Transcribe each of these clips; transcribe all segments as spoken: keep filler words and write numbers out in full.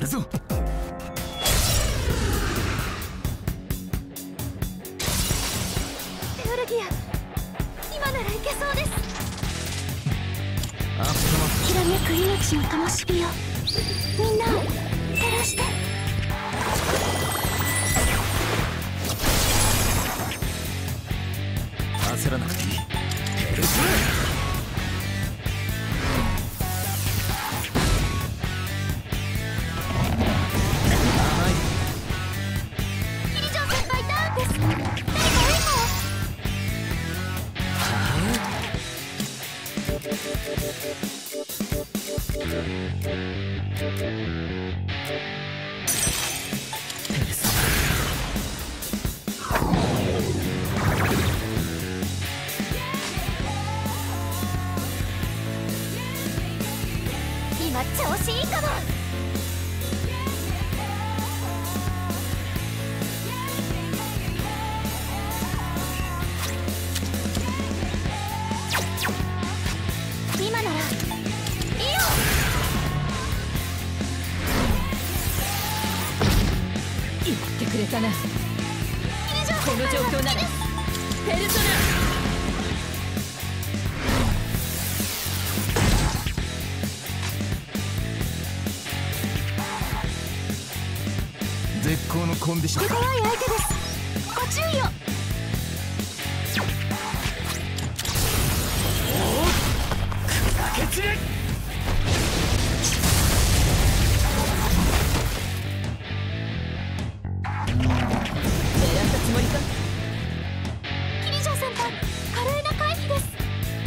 ぞ。 テオルギア、今ならいけそうです。 あっきらめく命の灯火よ、みんなを照らして。 焦らなくていい。ペルソナ。 キリジョン先輩ダウンです。何か援護を。 ペルソナ。 今調子いいかも。今ならいいよ。 言ってくれたな。 キリジョンこの状況ならペルソナ。 絶好のコンディション手か。 強い相手です。ご注意を。 砕け散れ。 狙ったつもりか。 キリジョン先輩、華麗な回避です。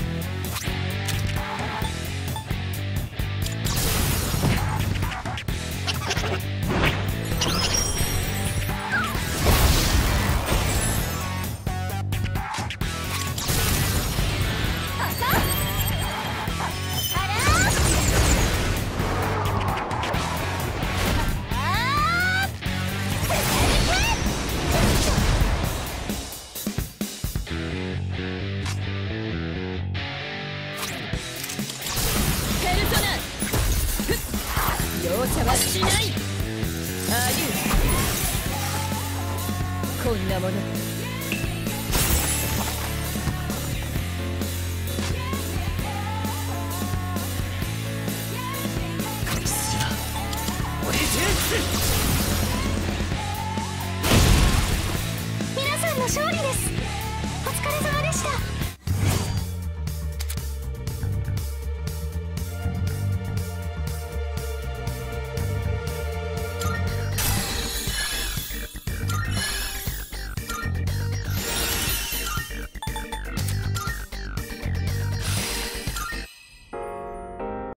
ペルソナ。ふっ容赦はしない。ああいうこんなもの